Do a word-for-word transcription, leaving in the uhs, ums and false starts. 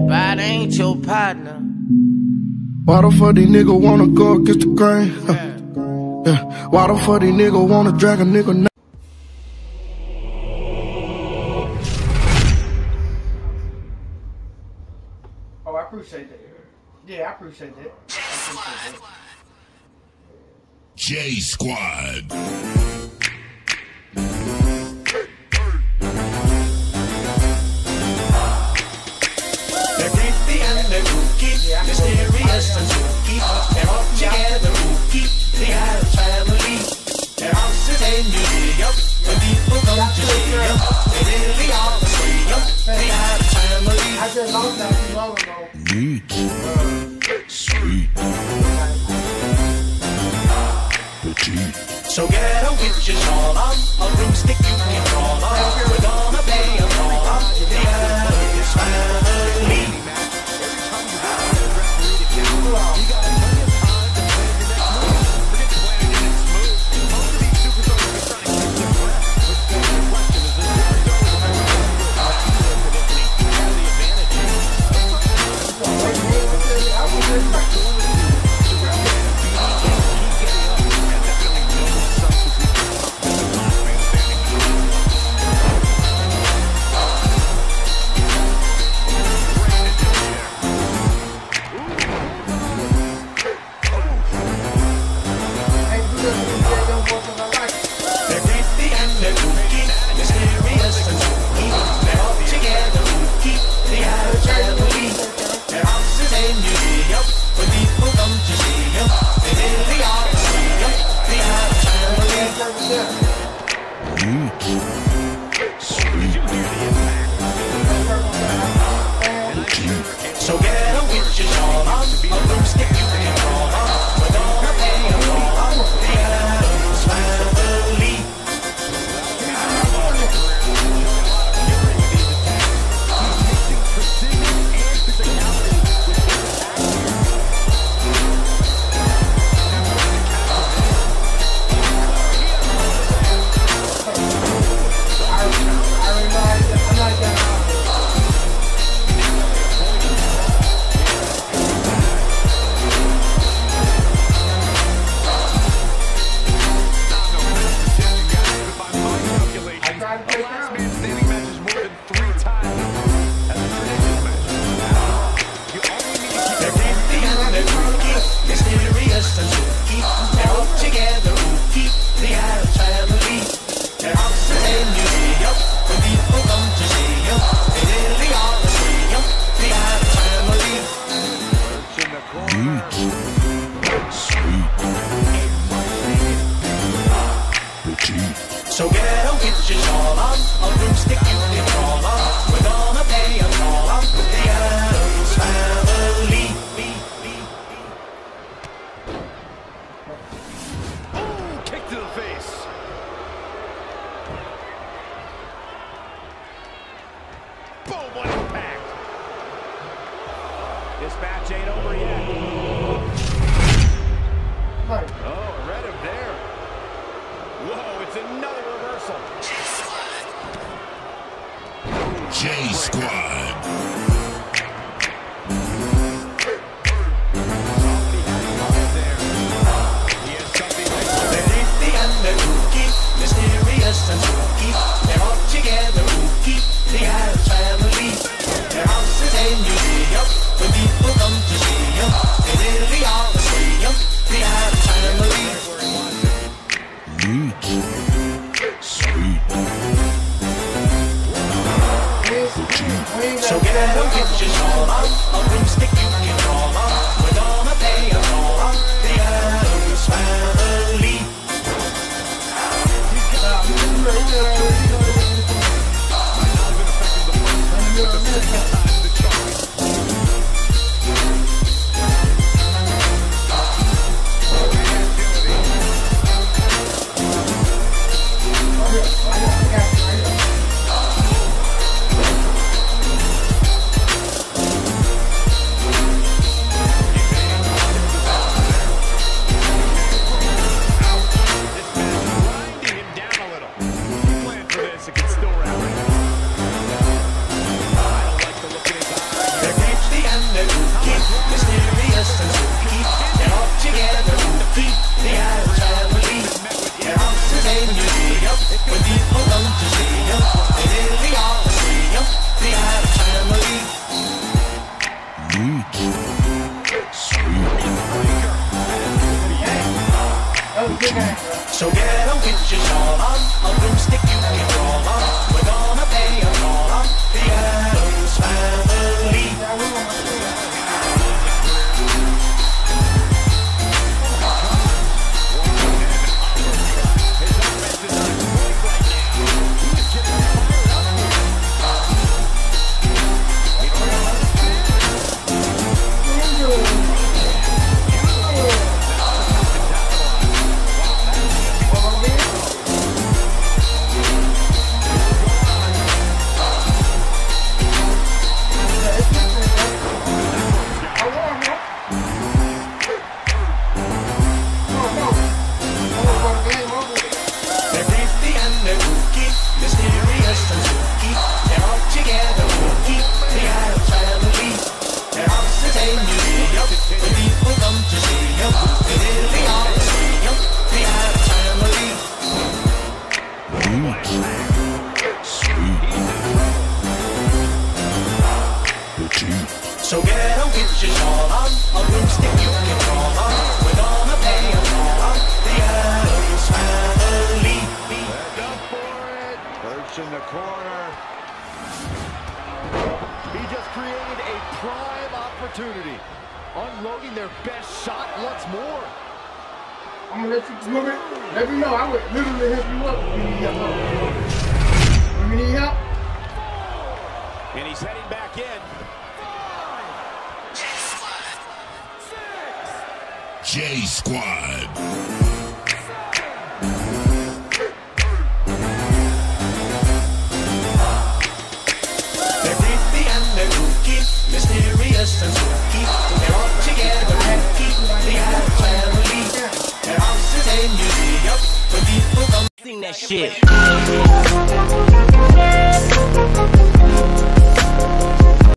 Everybody ain't your partner. Why the fuck these niggas wanna go against the grain? Uh, yeah. Why the fuck these niggas wanna drag a nigga now? Oh, I appreciate that. Yeah, I appreciate that. I appreciate that. J Squad. Mysterious and spooky, they're all together rookie. They had a family, their house is a museum. When people come to see them, they really are the freedom. They had a family. I just lost that too long ago. Neat. Sweet. Petite. So get a witch's shawl on, a broomstick you can crawl on. We're gonna pay a call on. They had this family. So get a witch's shawl on, a broomstick you can crawl on. We're gonna pay a call on the Addams family. So get a witch's shawl on, a broomstick you can crawl on. We're gonna pay a call on the Addams family. Ooh, kick to the face. Boom, what impact. This match ain't over yet. Right. Oh, read him there. Whoa, it's another reversal. J Squad. They're nifty and they're kooky, mysterious and spooky. They're all together rookie. They had a family. Their house is a museum. When people come to see them, they really are the freedom. They had a family. Neat. Sweet. So get a witch's shawl on, a broomstick you can crawl on. We're gonna pay a call on the Addams family. It can still rally. I don't like the look of So get a witch's shawl on, a broomstick you can crawl on. We're gonna pay a call on the Addams Family. So get a witch's shawl on, a broomstick you can crawl on. We're gonna pay a call on the Addams Family. Head up for it. Perch in the corner. He just created a prime opportunity. Unloading their best shot once more. I'm gonna let you move it. Let me know. I would literally help you up when you need help. When you need help. And he's heading back in. J Squad. They're creepy and they're kooky, mysterious and spooky. They're all together happy, the Addams Family. Their house is a museum when people come. Sing that shit.